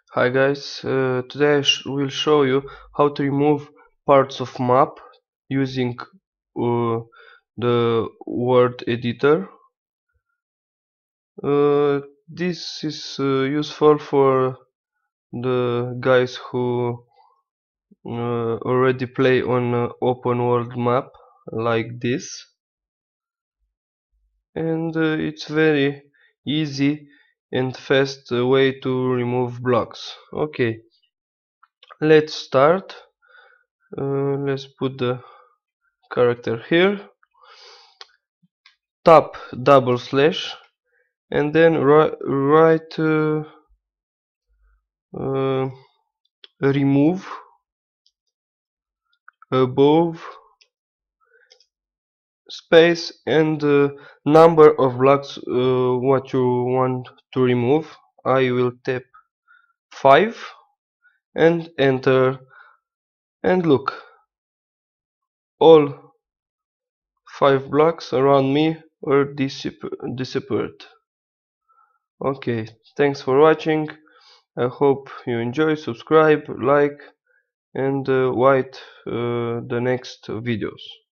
Hi guys, today I will show you how to remove parts of map using the word editor. This is useful for the guys who already play on open world map like this, and it's very easy and fast way to remove blocks. Okay, let's start. Let's put the character here, tap double slash, and then write uh, remove above space and number of blocks what you want to remove. I will tap 5 and enter, and look, all 5 blocks around me were disappeared. Okay, thanks for watching. I hope you enjoy, subscribe, like, and wait the next videos.